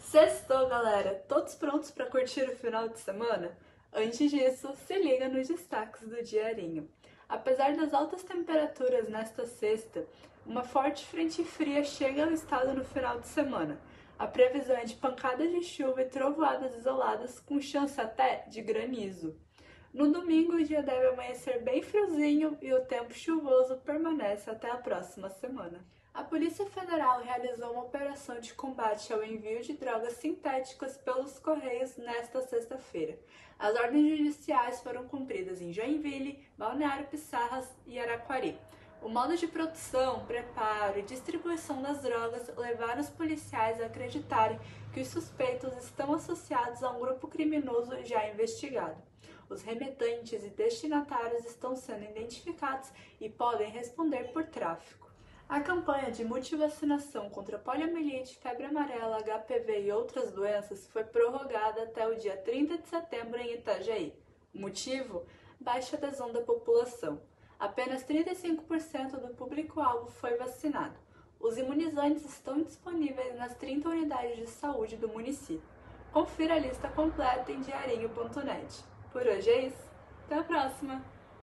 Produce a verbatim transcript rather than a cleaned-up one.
Sextou, galera! Todos prontos para curtir o final de semana? Antes disso, se liga nos destaques do diarinho. Apesar das altas temperaturas nesta sexta, uma forte frente fria chega ao estado no final de semana. A previsão é de pancadas de chuva e trovoadas isoladas, com chance até de granizo. No domingo, o dia deve amanhecer bem friozinho e o tempo chuvoso permanece até a próxima semana. A Polícia Federal realizou uma operação de combate ao envio de drogas sintéticas pelos Correios nesta sexta-feira. As ordens judiciais foram cumpridas em Joinville, Balneário Pissarras e Araquari. O modo de produção, preparo e distribuição das drogas levaram os policiais a acreditarem que os suspeitos estão associados a um grupo criminoso já investigado. Os remetentes e destinatários estão sendo identificados e podem responder por tráfico. A campanha de multivacinação contra poliomielite, febre amarela, H P V e outras doenças foi prorrogada até o dia trinta de setembro em Itajaí. Motivo? Baixa adesão da população. Apenas trinta e cinco por cento do público-alvo foi vacinado. Os imunizantes estão disponíveis nas trinta unidades de saúde do município. Confira a lista completa em diarinho ponto net. Por hoje é isso. Até a próxima!